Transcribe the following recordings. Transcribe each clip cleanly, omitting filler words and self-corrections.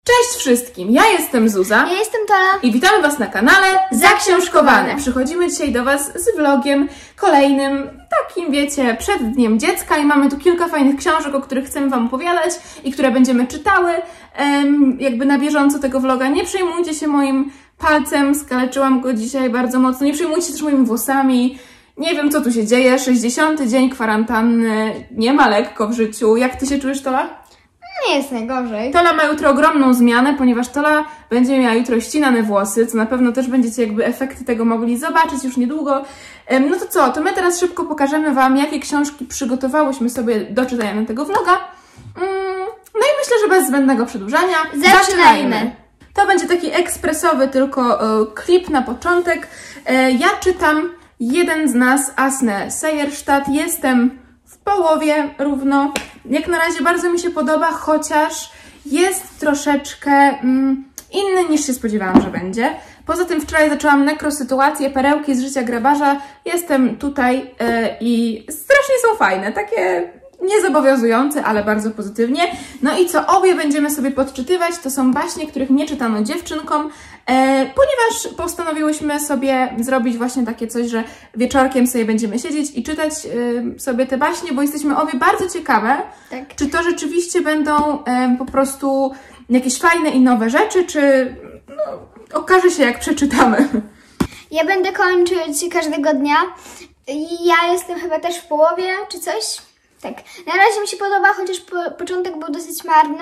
Cześć wszystkim, ja jestem Zuza. Ja jestem Tola. I witamy Was na kanale Zaksiążkowane. Przychodzimy dzisiaj do Was z vlogiem kolejnym, takim wiecie, przed Dniem Dziecka i mamy tu kilka fajnych książek, o których chcemy Wam opowiadać i które będziemy czytały. Jakby na bieżąco tego vloga. Nie przejmujcie się moim palcem, skaleczyłam go dzisiaj bardzo mocno. Nie przejmujcie się też moimi włosami. Nie wiem, co tu się dzieje. 60. dzień kwarantanny. Nie ma lekko w życiu. Jak Ty się czujesz, Tola? Nie jest najgorzej. Tola ma jutro ogromną zmianę, ponieważ Tola będzie miała jutro ścinane włosy, co na pewno też będziecie jakby efekty tego mogli zobaczyć już niedługo. No to co, to my teraz szybko pokażemy Wam, jakie książki przygotowałyśmy sobie do czytania na tego vloga. No i myślę, że bez zbędnego przedłużania Zaczynajmy! To będzie taki ekspresowy tylko klip na początek. Ja czytam Jeden z nas, Asne Seierstadt. Jestem w połowie równo. Jak na razie bardzo mi się podoba, chociaż jest troszeczkę inny niż się spodziewałam, że będzie. Poza tym wczoraj zaczęłam nekrosytuację, perełki z życia grabarza. Jestem tutaj i strasznie są fajne, takie niezobowiązujące, ale bardzo pozytywnie. No i co obie będziemy sobie podczytywać, to są baśnie, których nie czytano dziewczynkom, ponieważ postanowiłyśmy sobie zrobić właśnie takie coś, że wieczorkiem sobie będziemy siedzieć i czytać sobie te baśnie, bo jesteśmy obie bardzo ciekawe, Tak. czy to rzeczywiście będą po prostu jakieś fajne i nowe rzeczy, czy no, okaże się, jak przeczytamy. Ja będę kończyć każdego dnia. Ja jestem chyba też w połowie, czy coś? Tak. Na razie mi się podoba, chociaż początek był dosyć marny.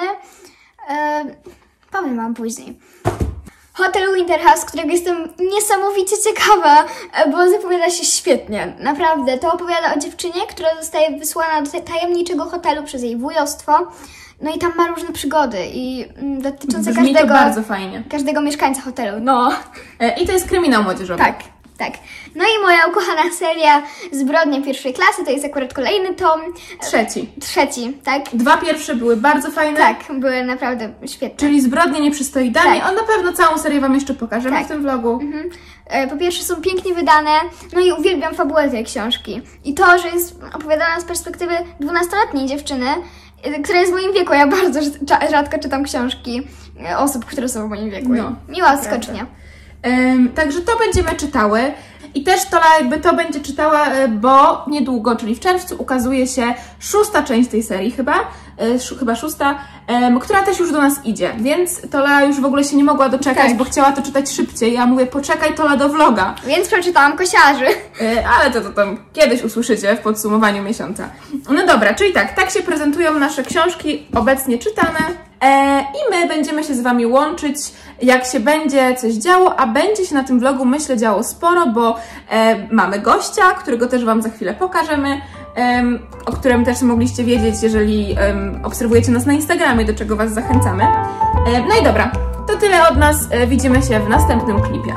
Powiem Wam później. Hotel Winterhouse, którego jestem niesamowicie ciekawa, bo zapowiada się świetnie. Naprawdę. To opowiada o dziewczynie, która zostaje wysłana do tajemniczego hotelu przez jej wujostwo. No i tam ma różne przygody i dotyczące Brzmi to bardzo fajnie. każdego mieszkańca hotelu. No. I to jest kryminał młodzieżowy. Tak, tak. No i moja ukochana seria Zbrodnie pierwszej klasy, to jest akurat kolejny tom. Trzeci, tak? Dwa pierwsze były bardzo fajne. Tak, były naprawdę świetne. Czyli Zbrodnie nieprzystoidami. Tak. On na pewno całą serię Wam jeszcze pokażemy Tak. w tym vlogu. Po pierwsze są pięknie wydane, no i uwielbiam fabułę tej książki. I to, że jest opowiadana z perspektywy 12-letniej dziewczyny, która jest w moim wieku. Ja bardzo rzadko czytam książki osób, które są w moim wieku. No, miła odskocznia. Także to będziemy czytały. I też Tola jakby to będzie czytała, bo niedługo, czyli w czerwcu, ukazuje się 6. część tej serii chyba 6, która też już do nas idzie, więc Tola już w ogóle się nie mogła doczekać, Tak. bo chciała to czytać szybciej. Ja mówię, poczekaj Tola do vloga. Więc przeczytałam Kosiarzy. Ale to tam kiedyś usłyszycie w podsumowaniu miesiąca. No dobra, czyli tak się prezentują nasze książki obecnie czytane i my będziemy się z Wami łączyć, jak się będzie coś działo, a będzie się na tym vlogu, myślę, działo sporo, bo mamy gościa, którego też Wam za chwilę pokażemy, o którym też mogliście wiedzieć, jeżeli obserwujecie nas na Instagramie, do czego Was zachęcamy. No i dobra, to tyle od nas, widzimy się w następnym klipie.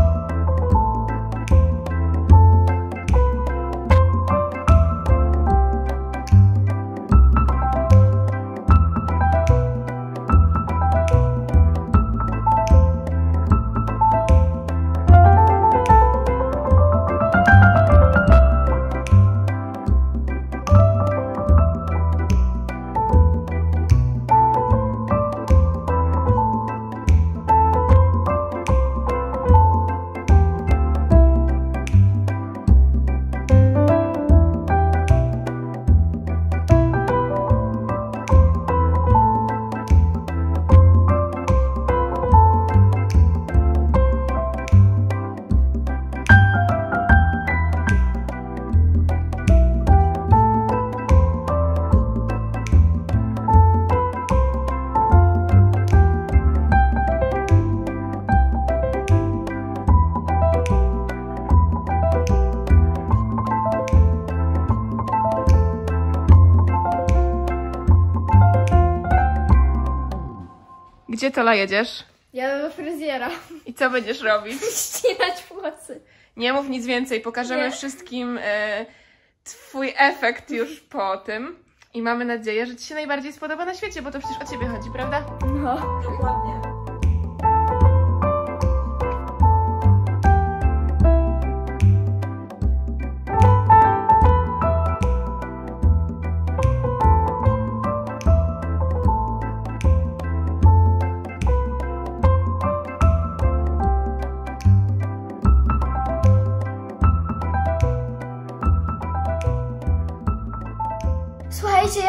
Gdzie Tola jedziesz? Jadę do fryzjera. I co będziesz robić? Ścinać włosy. Nie mów nic więcej, pokażemy Nie. wszystkim Twój efekt już po tym. I mamy nadzieję, że Ci się najbardziej spodoba na świecie, bo to przecież o Ciebie chodzi, prawda? No. Dokładnie.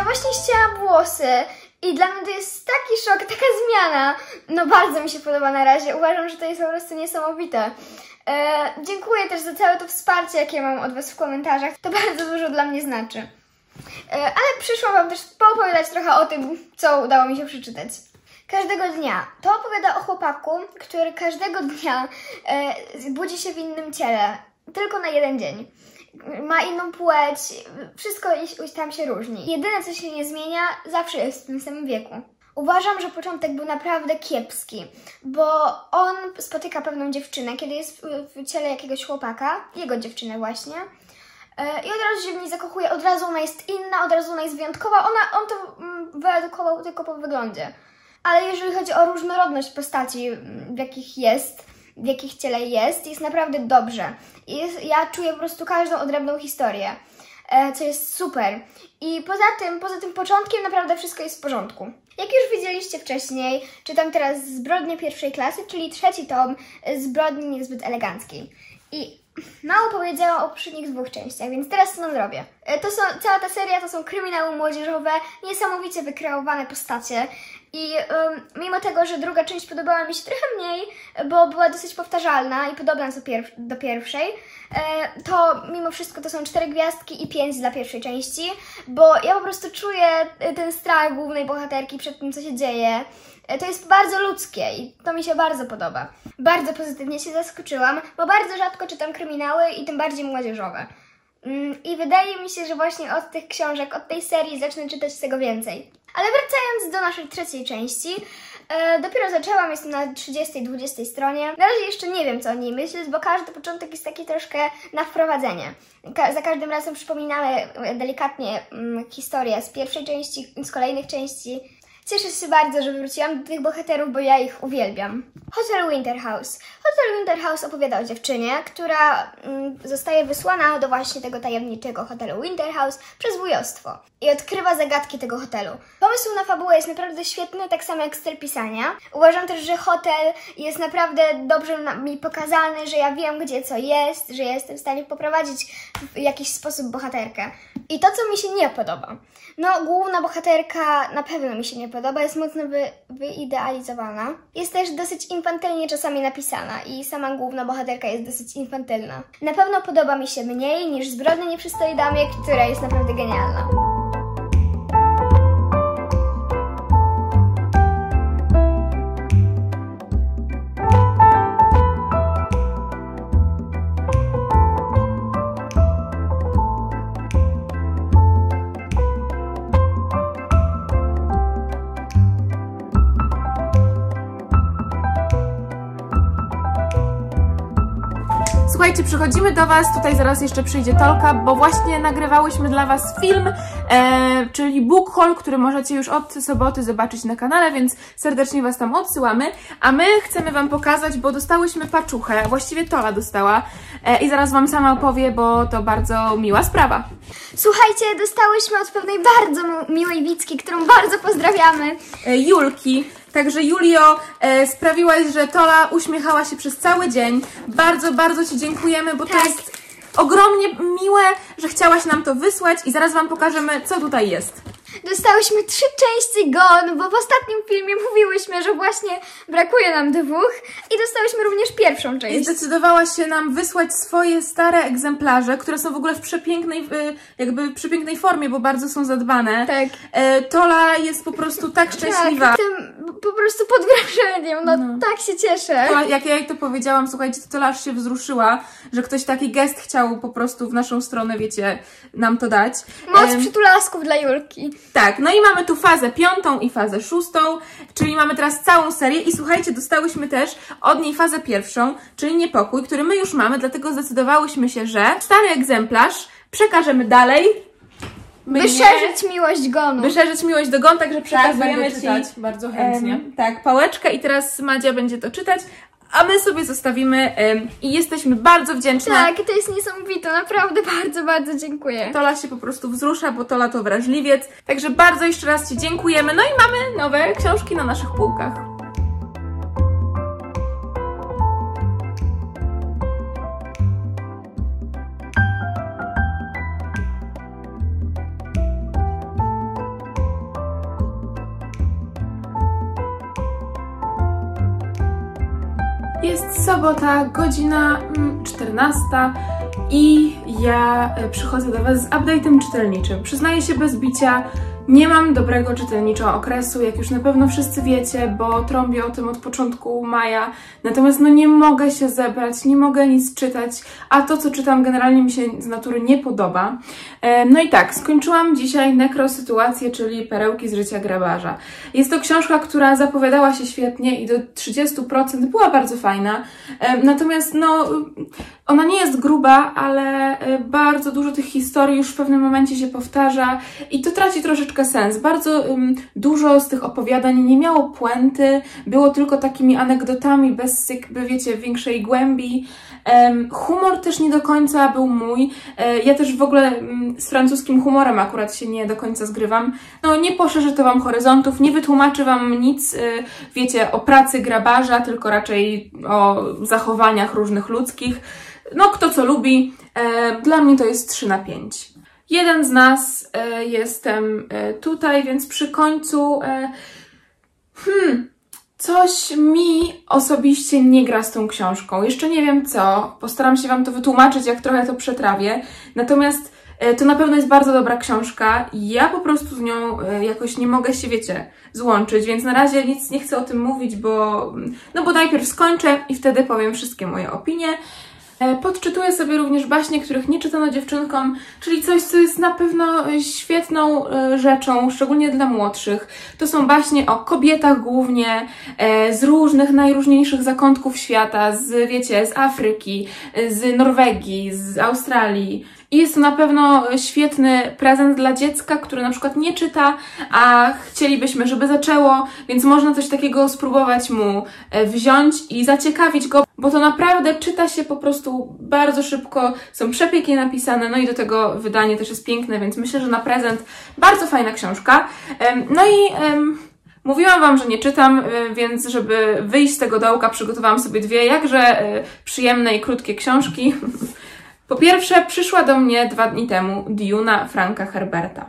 właśnie ścięłam włosy i dla mnie to jest taki szok, taka zmiana. No bardzo mi się podoba na razie, uważam, że to jest po prostu niesamowite. Dziękuję też za całe to wsparcie, jakie mam od Was w komentarzach, to bardzo dużo dla mnie znaczy. Ale przyszłam Wam też poopowiadać trochę o tym, co udało mi się przeczytać. Każdego dnia. To opowiada o chłopaku, który każdego dnia budzi się w innym ciele, tylko na jeden dzień. Ma inną płeć, wszystko tam się różni. Jedyne, co się nie zmienia, zawsze jest w tym samym wieku. Uważam, że początek był naprawdę kiepski, bo on spotyka pewną dziewczynę, kiedy jest w ciele jakiegoś chłopaka, jego dziewczynę właśnie, i od razu się w niej zakochuje, od razu ona jest inna, od razu ona jest wyjątkowa, on to wyedukował tylko po wyglądzie. Ale jeżeli chodzi o różnorodność postaci, w jakich ciele jest naprawdę dobrze. Ja czuję po prostu każdą odrębną historię, co jest super. I poza tym początkiem naprawdę wszystko jest w porządku. Jak już widzieliście wcześniej, czytam teraz Zbrodnie pierwszej klasy, czyli 3. tom Zbrodni niezbyt eleganckiej. I mało powiedziałam o poprzednich 2 częściach, więc teraz co zrobię. Cała ta seria to są kryminały młodzieżowe, niesamowicie wykreowane postacie. I mimo tego, że druga część podobała mi się trochę mniej, bo była dosyć powtarzalna i podobna do pierwszej, to mimo wszystko to są 4 gwiazdki i 5 dla pierwszej części, bo ja po prostu czuję ten strach głównej bohaterki przed tym, co się dzieje. To jest bardzo ludzkie i to mi się bardzo podoba. Bardzo pozytywnie się zaskoczyłam, bo bardzo rzadko czytam kryminały i tym bardziej młodzieżowe. I wydaje mi się, że właśnie od tych książek, od tej serii zacznę czytać tego więcej. Ale wracając do naszej 3. części, dopiero zaczęłam, jestem na 30-20 stronie. Na razie jeszcze nie wiem, co o niej myśleć, bo każdy początek jest taki troszkę na wprowadzenie. Za każdym razem przypominamy delikatnie historię z pierwszej części, z kolejnych części. Cieszę się bardzo, że wróciłam do tych bohaterów, bo ja ich uwielbiam. Hotel Winterhouse. Hotel Winterhouse opowiada o dziewczynie, która zostaje wysłana do właśnie tego tajemniczego hotelu Winterhouse przez wujostwo i odkrywa zagadki tego hotelu. Pomysł na fabułę jest naprawdę świetny, tak samo jak styl pisania. Uważam też, że hotel jest naprawdę dobrze mi pokazany, że ja wiem, gdzie co jest, że jestem w stanie poprowadzić w jakiś sposób bohaterkę. I to, co mi się nie podoba. No, główna bohaterka na pewno mi się nie podoba, jest mocno wyidealizowana. Jest też dosyć infantylnie czasami napisana i sama główna bohaterka jest dosyć infantylna. Na pewno podoba mi się mniej niż Zbrodnia nieprzystoi damie, która jest naprawdę genialna. Słuchajcie, przychodzimy do Was, tutaj zaraz jeszcze przyjdzie Tolka, bo właśnie nagrywałyśmy dla Was film, czyli book haul, który możecie już od soboty zobaczyć na kanale, więc serdecznie Was tam odsyłamy. A my chcemy Wam pokazać, bo dostałyśmy paczuchę, właściwie Tola dostała i zaraz Wam sama opowie, bo to bardzo miła sprawa. Słuchajcie, dostałyśmy od pewnej bardzo miłej Wicki, którą bardzo pozdrawiamy. Julki. Także Julio, sprawiłaś, że Tola uśmiechała się przez cały dzień. Bardzo, bardzo Ci dziękujemy, bo to jest ogromnie miłe, że chciałaś nam to wysłać i zaraz Wam pokażemy, co tutaj jest. Dostałyśmy 3 części GON, bo w ostatnim filmie mówiłyśmy, że właśnie brakuje nam 2 i dostałyśmy również pierwszą część. I zdecydowałaś się nam wysłać swoje stare egzemplarze, które są w ogóle w przepięknej formie, bo bardzo są zadbane. Tak. Tola jest po prostu tak szczęśliwa. Tak, jestem po prostu pod wrażeniem, no tak się cieszę. Tola, jak ja jej to powiedziałam, słuchajcie, to Tola aż się wzruszyła, że ktoś taki gest chciał po prostu w naszą stronę, wiecie, nam to dać. Moc przytulasków dla Julki. Tak, no i mamy tu fazę 5. i fazę 6, czyli mamy teraz całą serię i słuchajcie, dostałyśmy też od niej fazę 1, czyli Niepokój, który my już mamy, dlatego zdecydowałyśmy się, że stary egzemplarz przekażemy dalej. Wyszerzyć miłość GON-u. Wyszerzyć miłość do GON, także przekazujemy Ci bardzo chętnie. Tak, pałeczkę i teraz Madzia będzie to czytać. A my sobie zostawimy i jesteśmy bardzo wdzięczne. Tak, to jest niesamowite, naprawdę bardzo, bardzo dziękuję. Tola się po prostu wzrusza, bo Tola to wrażliwiec. Także bardzo jeszcze raz Ci dziękujemy. No i mamy nowe książki na naszych półkach. Jest sobota, godzina 14 i ja przychodzę do Was z update'em czytelniczym. Przyznaję się bez bicia, nie mam dobrego czytelniczo okresu, jak już na pewno wszyscy wiecie, bo trąbię o tym od początku maja. Natomiast no nie mogę się zebrać, nie mogę nic czytać, a to co czytam generalnie mi się z natury nie podoba. No i tak, skończyłam dzisiaj Nekrosytuację, czyli Perełki z życia grabarza. Jest to książka, która zapowiadała się świetnie i do 30% była bardzo fajna. Natomiast no ona nie jest gruba, ale bardzo dużo tych historii już w pewnym momencie się powtarza i to traci troszeczkę sens. Bardzo dużo z tych opowiadań nie miało puenty, było tylko takimi anegdotami bez jakby, wiecie, większej głębi. Humor też nie do końca był mój. Ja też w ogóle z francuskim humorem akurat się nie do końca zgrywam. No nie poszerzy to Wam horyzontów, nie wytłumaczy Wam nic, wiecie, o pracy grabarza, tylko raczej o zachowaniach różnych ludzkich. No kto co lubi, dla mnie to jest 3/5. Jeden z nas jestem tutaj, więc przy końcu coś mi osobiście nie gra z tą książką. Jeszcze nie wiem co, postaram się Wam to wytłumaczyć, jak trochę to przetrawię. Natomiast to na pewno jest bardzo dobra książka i ja po prostu z nią jakoś nie mogę się, wiecie, złączyć, więc na razie nic nie chcę o tym mówić, bo najpierw skończę i wtedy powiem wszystkie moje opinie. Podczytuję sobie również baśnie, których nie czytano dziewczynkom, czyli coś, co jest na pewno świetną rzeczą, szczególnie dla młodszych. To są baśnie o kobietach głównie, z różnych, najróżniejszych zakątków świata, z Afryki, z Norwegii, z Australii. I jest to na pewno świetny prezent dla dziecka, które na przykład nie czyta, a chcielibyśmy, żeby zaczęło, więc można coś takiego spróbować mu wziąć i zaciekawić go, bo to naprawdę czyta się po prostu bardzo szybko, są przepięknie napisane, no i do tego wydanie też jest piękne, więc myślę, że na prezent bardzo fajna książka. No i mówiłam Wam, że nie czytam, więc żeby wyjść z tego dołka, przygotowałam sobie dwie jakże przyjemne i krótkie książki. Po pierwsze, przyszła do mnie 2 dni temu Duna Franka Herberta.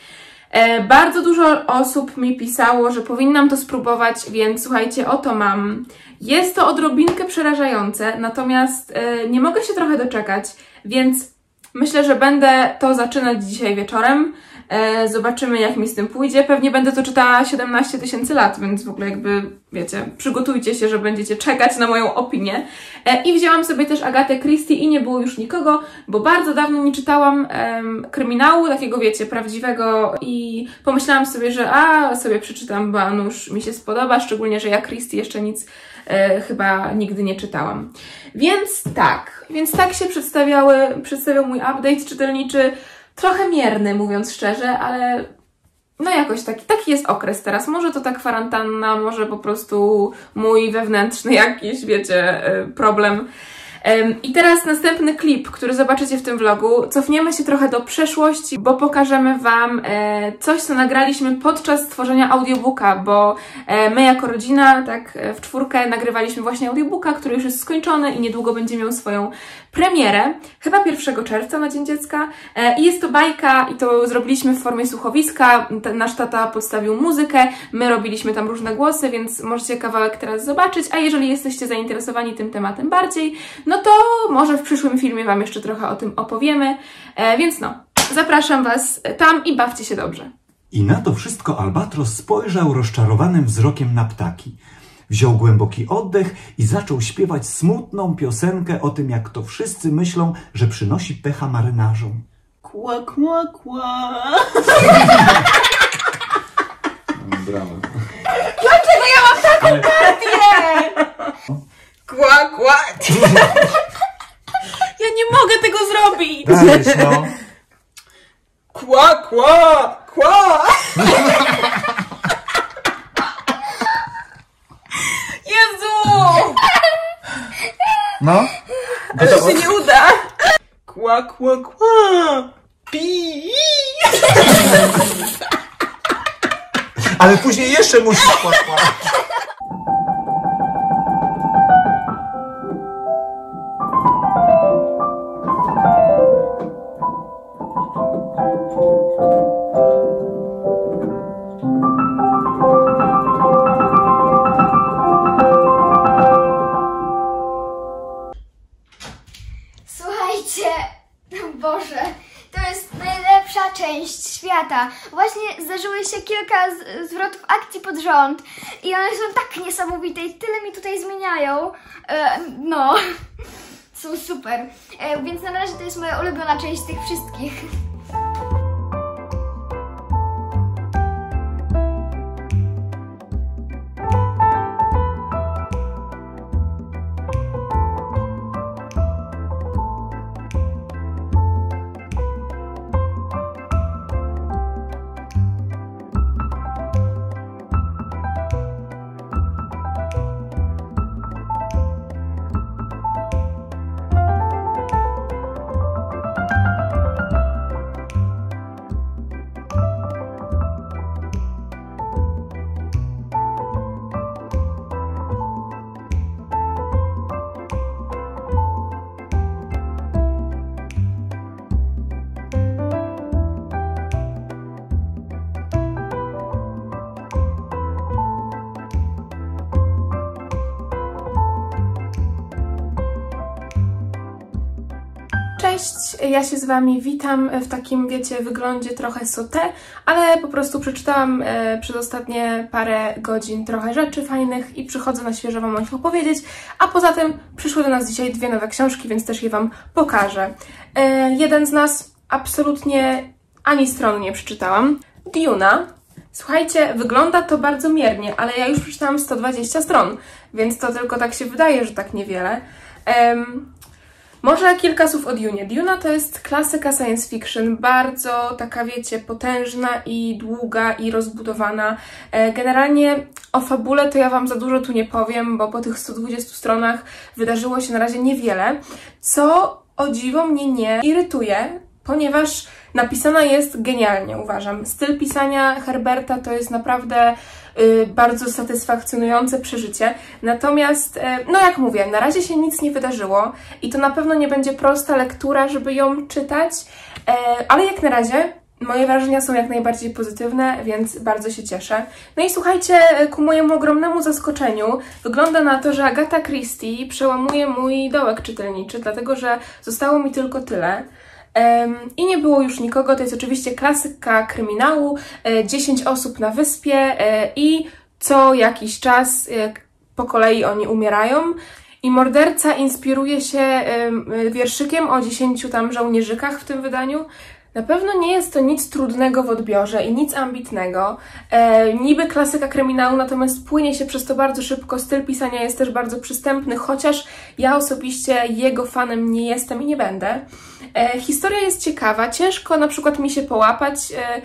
Bardzo dużo osób mi pisało, że powinnam to spróbować, więc słuchajcie, oto mam. Jest to odrobinkę przerażające, natomiast nie mogę się trochę doczekać, więc myślę, że będę to zaczynać dzisiaj wieczorem. Zobaczymy, jak mi z tym pójdzie. Pewnie będę to czytała 17 000 lat, więc w ogóle jakby, wiecie, przygotujcie się, że będziecie czekać na moją opinię. I wzięłam sobie też Agatę Christie i nie było już nikogo, bo bardzo dawno nie czytałam kryminału, takiego, wiecie, prawdziwego i pomyślałam sobie, że sobie przeczytam, bo nuż mi się spodoba, szczególnie, że ja Christie jeszcze nic chyba nigdy nie czytałam. Więc tak się przedstawiał mój update czytelniczy. Trochę mierny, mówiąc szczerze, ale no jakoś taki jest okres teraz. Może to ta kwarantanna, może po prostu mój wewnętrzny jakiś, wiecie, problem. I teraz następny klip, który zobaczycie w tym vlogu. Cofniemy się trochę do przeszłości, bo pokażemy Wam coś, co nagraliśmy podczas tworzenia audiobooka, bo my jako rodzina, tak w 4 nagrywaliśmy właśnie audiobooka, który już jest skończony i niedługo będzie miał swoją premierę, chyba 1 czerwca na Dzień Dziecka. I jest to bajka i to zrobiliśmy w formie słuchowiska. Nasz tata podstawił muzykę, my robiliśmy tam różne głosy, więc możecie kawałek teraz zobaczyć, a jeżeli jesteście zainteresowani tym tematem bardziej, no to może w przyszłym filmie Wam jeszcze trochę o tym opowiemy. Więc zapraszam Was tam i bawcie się dobrze. I na to wszystko Albatros spojrzał rozczarowanym wzrokiem na ptaki. Wziął głęboki oddech i zaczął śpiewać smutną piosenkę o tym, jak to wszyscy myślą, że przynosi pecha marynarzom. Kła, kła, kła. Brawo. Dlaczego ja mam taką partię? Kła, kła. Ja nie mogę tego zrobić. Dajesz, no. Kła, kła, kła. Jezu! No? Ale się nie uda. Kła, kła, kła. Pi. Ale później jeszcze musisz kła. lata. Właśnie zdarzyły się kilka zwrotów akcji pod rząd i one są tak niesamowite i tyle mi tutaj zmieniają. No, są super. Więc na razie to jest moja ulubiona część z tych wszystkich. Cześć, ja się z Wami witam w takim, wiecie, wyglądzie trochę sauté, ale po prostu przeczytałam przez ostatnie parę godzin trochę rzeczy fajnych i przychodzę na świeżo Wam o nich opowiedzieć, a poza tym przyszły do nas dzisiaj 2 nowe książki, więc też je Wam pokażę. Jeden z nas absolutnie ani strony nie przeczytałam. Duna. Słuchajcie, wygląda to bardzo miernie, ale ja już przeczytałam 120 stron, więc to tylko tak się wydaje, że tak niewiele. Może kilka słów o Dunie. Duna to jest klasyka science fiction, bardzo taka, wiecie, potężna i długa i rozbudowana. Generalnie o fabule to ja Wam za dużo tu nie powiem, bo po tych 120 stronach wydarzyło się na razie niewiele, co o dziwo mnie nie irytuje, ponieważ napisana jest genialnie, uważam. Styl pisania Herberta to jest naprawdę bardzo satysfakcjonujące przeżycie. Natomiast, no jak mówię, na razie się nic nie wydarzyło i to na pewno nie będzie prosta lektura, żeby ją czytać, ale jak na razie moje wrażenia są jak najbardziej pozytywne, więc bardzo się cieszę. No i słuchajcie, ku mojemu ogromnemu zaskoczeniu wygląda na to, że Agatha Christie przełamuje mój dołek czytelniczy, dlatego że zostało mi tylko tyle. I nie było już nikogo, to jest oczywiście klasyka kryminału, 10 osób na wyspie i co jakiś czas po kolei oni umierają i morderca inspiruje się wierszykiem o 10 tam żołnierzykach w tym wydaniu. Na pewno nie jest to nic trudnego w odbiorze i nic ambitnego. Niby klasyka kryminału, natomiast płynie się przez to bardzo szybko. Styl pisania jest też bardzo przystępny, chociaż ja osobiście jego fanem nie jestem i nie będę. Historia jest ciekawa, ciężko na przykład mi się połapać,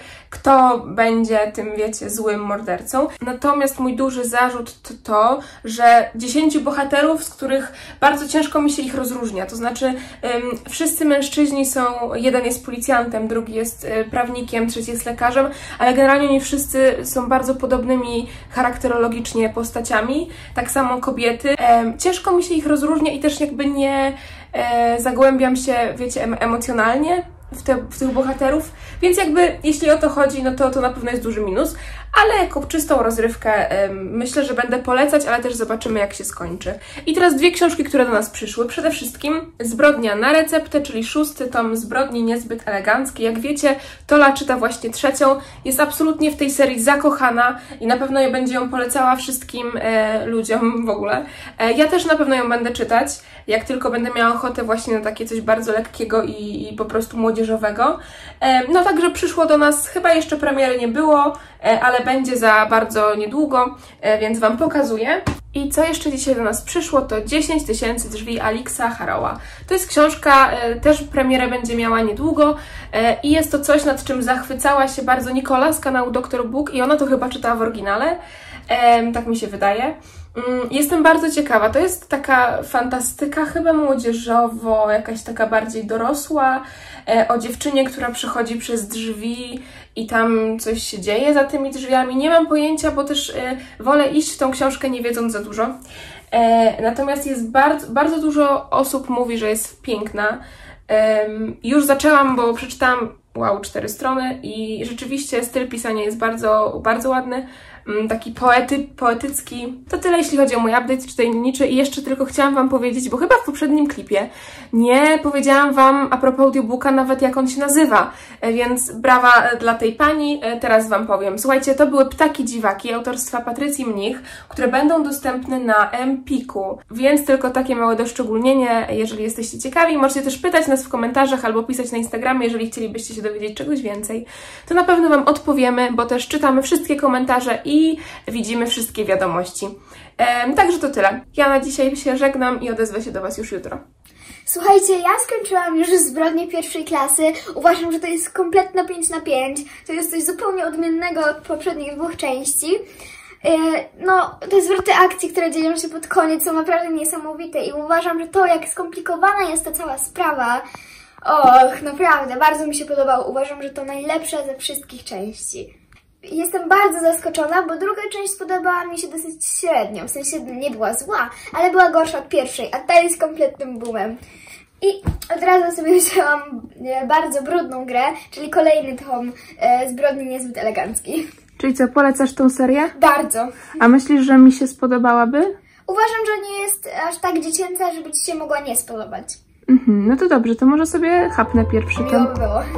kto będzie tym, wiecie, złym mordercą. Natomiast mój duży zarzut to, że 10 bohaterów, z których bardzo ciężko mi się ich rozróżnia. To znaczy wszyscy mężczyźni są, jeden jest policjantem, drugi jest prawnikiem, trzeci jest lekarzem, ale generalnie nie wszyscy są bardzo podobnymi charakterologicznie postaciami. Tak samo kobiety. Ciężko mi się ich rozróżnia i też jakby nie zagłębiam się, wiecie, emocjonalnie w tych bohaterów, więc jakby jeśli o to chodzi, no to na pewno jest duży minus, ale jako czystą rozrywkę myślę, że będę polecać, ale też zobaczymy, jak się skończy. I teraz 2 książki, które do nas przyszły. Przede wszystkim Zbrodnia na receptę, czyli 6. tom Zbrodni niezbyt eleganckiej. Jak wiecie, Tola czyta właśnie 3. Jest absolutnie w tej serii zakochana i na pewno będzie ją polecała wszystkim ludziom w ogóle. Ja też na pewno ją będę czytać, jak tylko będę miała ochotę właśnie na takie coś bardzo lekkiego i po prostu młodzieżowego. No także przyszło do nas, chyba jeszcze premiery nie było, ale będzie za bardzo niedługo, więc Wam pokazuję. I co jeszcze dzisiaj do nas przyszło, to 10 000 drzwi Alixa Harrowa. To jest książka, też premierę będzie miała niedługo i jest to coś, nad czym zachwycała się bardzo Nikola z kanału Dr. Book i ona to chyba czytała w oryginale, tak mi się wydaje. Jestem bardzo ciekawa, to jest taka fantastyka chyba młodzieżowo, jakaś taka bardziej dorosła, o dziewczynie, która przechodzi przez drzwi i tam coś się dzieje za tymi drzwiami. Nie mam pojęcia, bo też wolę iść w tą książkę nie wiedząc za dużo. Natomiast jest bardzo dużo osób mówi, że jest piękna. Już zaczęłam, bo przeczytałam 4 strony i rzeczywiście styl pisania jest bardzo, bardzo ładny. taki poetycki. To tyle, jeśli chodzi o mój update czytelniczy i jeszcze tylko chciałam Wam powiedzieć, bo chyba w poprzednim klipie nie powiedziałam Wam a propos audiobooka nawet jak on się nazywa, więc brawa dla tej pani, teraz Wam powiem. Słuchajcie, to były Ptaki Dziwaki autorstwa Patrycji Mnich, które będą dostępne na Empiku, więc tylko takie małe doszczególnienie, jeżeli jesteście ciekawi. Możecie też pytać nas w komentarzach albo pisać na Instagramie, jeżeli chcielibyście się dowiedzieć czegoś więcej. To na pewno Wam odpowiemy, bo też czytamy wszystkie komentarze i widzimy wszystkie wiadomości. Także to tyle. Ja na dzisiaj się żegnam i odezwę się do Was już jutro. Słuchajcie, ja skończyłam już Zbrodnię pierwszej klasy. Uważam, że to jest kompletna 5 na 5. To jest coś zupełnie odmiennego od poprzednich 2 części. No, te zwroty akcji, które dzieją się pod koniec, są naprawdę niesamowite i uważam, że to, jak skomplikowana jest ta cała sprawa, och, naprawdę, bardzo mi się podobało. Uważam, że to najlepsza ze wszystkich części. Jestem bardzo zaskoczona, bo druga część spodobała mi się dosyć średnio, w sensie nie była zła, ale była gorsza od pierwszej, a ta jest kompletnym boomem. I od razu sobie wzięłam bardzo brudną grę, czyli kolejny tom Zbrodni niezbyt eleganckiej. Czyli co, polecasz tą serię? Bardzo. A myślisz, że mi się spodobałaby? Uważam, że nie jest aż tak dziecięca, żeby Ci się mogła nie spodobać. No to dobrze, to może sobie chapnę pierwszy tom. Miło by było.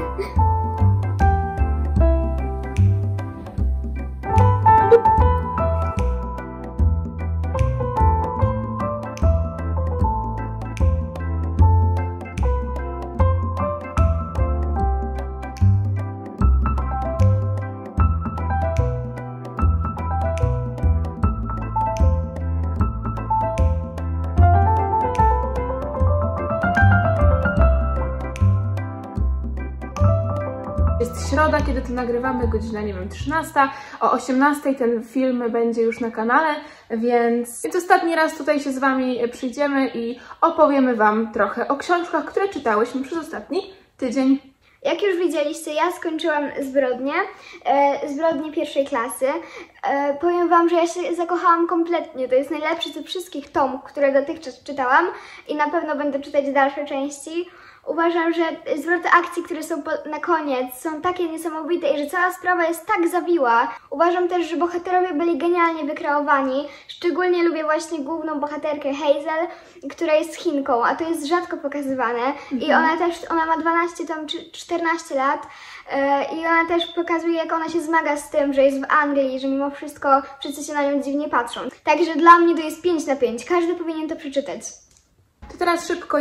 Jest środa, kiedy to nagrywamy, godzina, nie wiem, 13. O 18 ten film będzie już na kanale, więc ostatni raz tutaj się z Wami przyjdziemy i opowiemy Wam trochę o książkach, które czytałyśmy przez ostatni tydzień. Jak już widzieliście, ja skończyłam Zbrodnię pierwszej klasy. Powiem Wam, że ja się zakochałam kompletnie. To jest najlepszy ze wszystkich tomów, które dotychczas czytałam i na pewno będę czytać dalsze części. Uważam, że zwroty akcji, które są na koniec, są takie niesamowite i że cała sprawa jest tak zawiła. Uważam też, że bohaterowie byli genialnie wykreowani. Szczególnie lubię właśnie główną bohaterkę Hazel, która jest Chinką, a to jest rzadko pokazywane. I ona ma 12 czy 14 lat i ona też pokazuje, jak ona się zmaga z tym, że jest w Anglii i że mimo wszystko wszyscy się na nią dziwnie patrzą. Także dla mnie to jest 5 na 5. Każdy powinien to przeczytać. To teraz szybko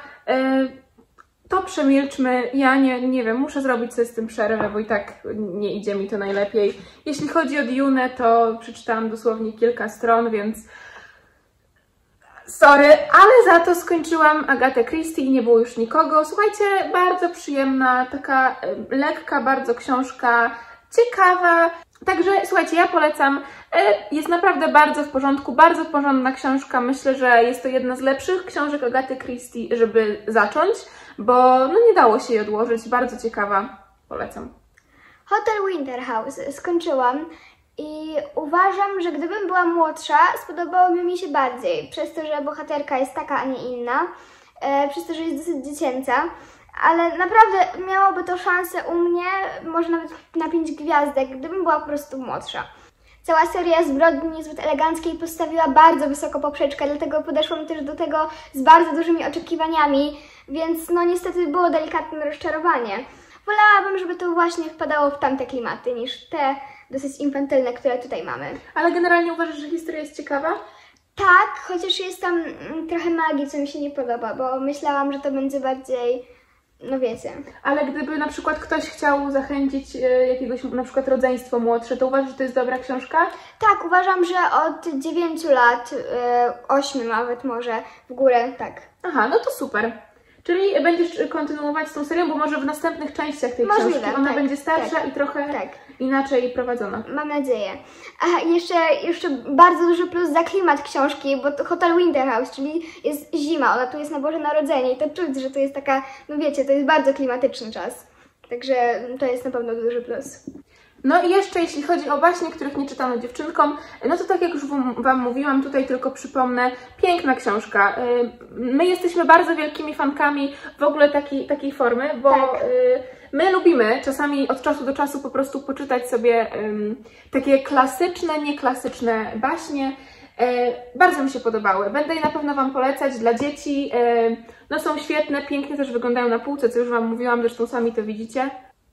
to przemilczmy, ja nie wiem, muszę zrobić sobie z tym przerwę, bo i tak nie idzie mi to najlepiej. Jeśli chodzi o Dune, to przeczytałam dosłownie kilka stron, więc sorry, ale za to skończyłam Agatę Christie i nie było już nikogo. Słuchajcie, bardzo przyjemna, taka lekka bardzo książka, ciekawa. Także słuchajcie, ja polecam. Jest naprawdę bardzo w porządku, bardzo porządna książka. Myślę, że jest to jedna z lepszych książek Agaty Christie, żeby zacząć, bo nie dało się jej odłożyć. Bardzo ciekawa. Polecam. Hotel Winterhouse skończyłam i uważam, że gdybym była młodsza, spodobałoby mi się bardziej. Przez to, że bohaterka jest taka, a nie inna. Przez to, że jest dosyć dziecięca. Ale naprawdę miałoby to szansę u mnie, może nawet na 5 gwiazdek, gdybym była po prostu młodsza. Cała seria Zbrodni niezbyt eleganckiej postawiła bardzo wysoko poprzeczkę, dlatego podeszłam też do tego z bardzo dużymi oczekiwaniami, więc niestety było delikatne rozczarowanie. Wolałabym, żeby to właśnie wpadało w tamte klimaty, niż te dosyć infantylne, które tutaj mamy. Ale generalnie uważasz, że historia jest ciekawa? Tak, chociaż jest tam trochę magii, co mi się nie podoba, bo myślałam, że to będzie bardziej... wiecie. Ale gdyby na przykład ktoś chciał zachęcić jakiegoś na przykład rodzeństwo młodsze, to uważasz, że to jest dobra książka? Tak, uważam, że od 9 lat, 8 nawet może w górę, tak. Aha, no to super. Czyli będziesz kontynuować tą serię, bo może w następnych częściach tej książki ona będzie starsza i trochę inaczej prowadzona. Mam nadzieję. Aha, jeszcze bardzo duży plus za klimat książki, bo to Hotel Winterhouse, czyli jest zima, ona tu jest na Boże Narodzenie i to czuć, że to jest taka, wiecie, to jest bardzo klimatyczny czas. Także to jest na pewno duży plus. No i jeszcze jeśli chodzi o baśnie, których nie czytano dziewczynkom, no to tak jak już Wam mówiłam, tutaj tylko przypomnę, piękna książka. My jesteśmy bardzo wielkimi fankami w ogóle takiej formy, bo My lubimy czasami od czasu do czasu po prostu poczytać sobie takie klasyczne, nieklasyczne baśnie. Bardzo mi się podobały. Będę je na pewno Wam polecać dla dzieci. No są świetne, pięknie też wyglądają na półce, co już Wam mówiłam, zresztą sami to widzicie.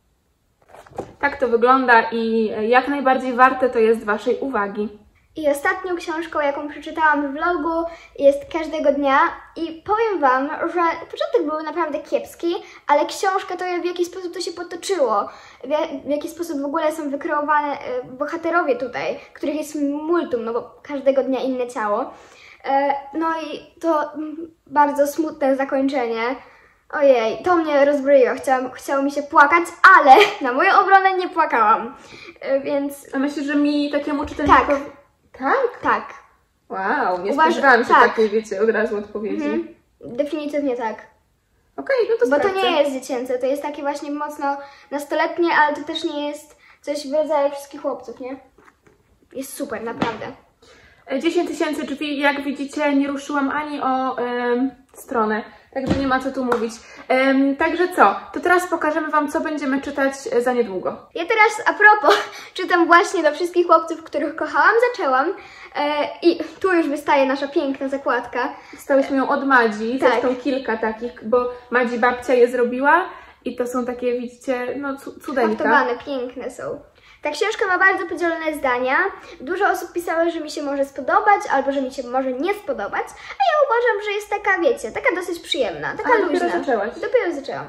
Tak to wygląda i jak najbardziej warte to jest Waszej uwagi. I ostatnią książką, jaką przeczytałam w vlogu, jest Każdego dnia i powiem Wam, że początek był naprawdę kiepski, ale książka to w jaki sposób to się potoczyło, w jaki sposób w ogóle są wykreowane bohaterowie tutaj, których jest multum, no bo każdego dnia inne ciało. No i to bardzo smutne zakończenie. Ojej, to mnie rozbroiło, chciało mi się płakać, ale na moją obronę nie płakałam, więc... A myślisz, że mi takiemu czytelnikowi... Tak. Tak? Tak. Wow, nie spodziewałam się takiej, wiecie, od razu odpowiedzi. Definitywnie tak. Okej, no to Bo sprawdzę. to nie jest dziecięce, to jest takie właśnie mocno nastoletnie, ale to też nie jest coś w rodzaju wszystkich chłopców, nie? Jest super, naprawdę. 10 000 drzwi, jak widzicie, nie ruszyłam ani o stronę, także nie ma co tu mówić. Także co? To teraz pokażemy Wam, co będziemy czytać za niedługo. Ja teraz, a propos, czytam właśnie do wszystkich chłopców, których kochałam, zaczęłam i tu już wystaje nasza piękna zakładka. Dostałyśmy ją od Madzi, Tak. zresztą kilka takich, bo Madzi babcia je zrobiła i to są takie, widzicie, no cudeńka. Haftowane, piękne są. Ta książka ma bardzo podzielone zdania. Dużo osób pisało, że mi się może spodobać, albo że mi się może nie spodobać, a ja uważam, że jest taka, wiecie, taka dosyć przyjemna, taka luźna. Dopiero zaczęłaś. Dopiero zaczęłam.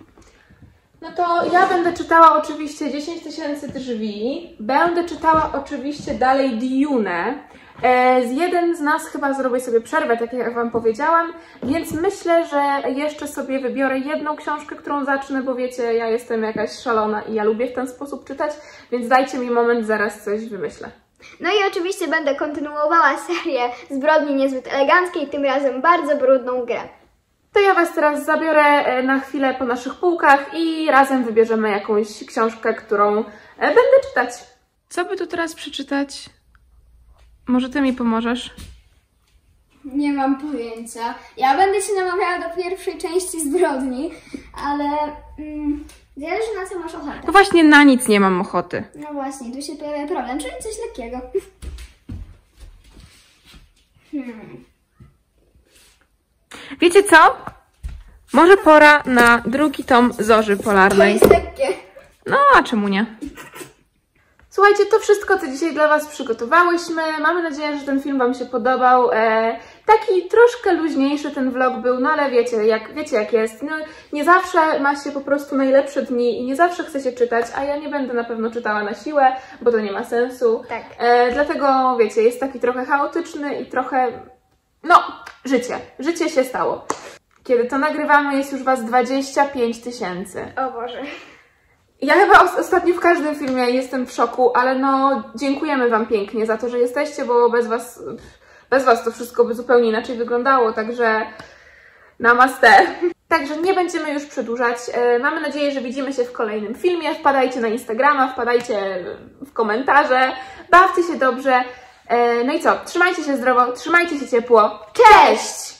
No to ja będę czytała oczywiście 10 000 drzwi, będę czytała oczywiście dalej Dune. Jeden z nas chyba zrobię sobie przerwę, tak jak Wam powiedziałam, więc myślę, że jeszcze sobie wybiorę jedną książkę, którą zacznę, bo wiecie, ja jestem jakaś szalona i ja lubię w ten sposób czytać, więc dajcie mi moment, zaraz coś wymyślę. No i oczywiście będę kontynuowała serię Zbrodni niezbyt eleganckiej, tym razem bardzo brudną grę. To ja Was teraz zabiorę na chwilę po naszych półkach i razem wybierzemy jakąś książkę, którą będę czytać. Co by tu teraz przeczytać? Może Ty mi pomożesz? Nie mam pojęcia. Ja będę się namawiała do pierwszej części Zbrodni, ale zależy na co masz ochotę. No właśnie na nic nie mam ochoty. No właśnie, tu się pojawia problem, czyli coś lekkiego. Wiecie co? Może pora na drugi tom Zorzy To Polarnej. jest lekkie. No, a czemu nie? Słuchajcie, to wszystko, co dzisiaj dla Was przygotowałyśmy. Mamy nadzieję, że ten film Wam się podobał. Taki troszkę luźniejszy ten vlog był, no ale wiecie jak jest. No, nie zawsze ma się po prostu najlepsze dni i nie zawsze chce się czytać, a ja nie będę na pewno czytała na siłę, bo to nie ma sensu. Tak. Dlatego, wiecie, jest taki trochę chaotyczny i trochę... No, życie się stało. Kiedy to nagrywamy, jest już Was 25 000. O Boże. Ja chyba ostatnio w każdym filmie jestem w szoku, ale no dziękujemy Wam pięknie za to, że jesteście, bo bez Was to wszystko by zupełnie inaczej wyglądało, także namaste. Także nie będziemy już przedłużać. Mamy nadzieję, że widzimy się w kolejnym filmie. Wpadajcie na Instagrama, wpadajcie w komentarze, bawcie się dobrze. No i co? Trzymajcie się zdrowo, trzymajcie się ciepło. Cześć!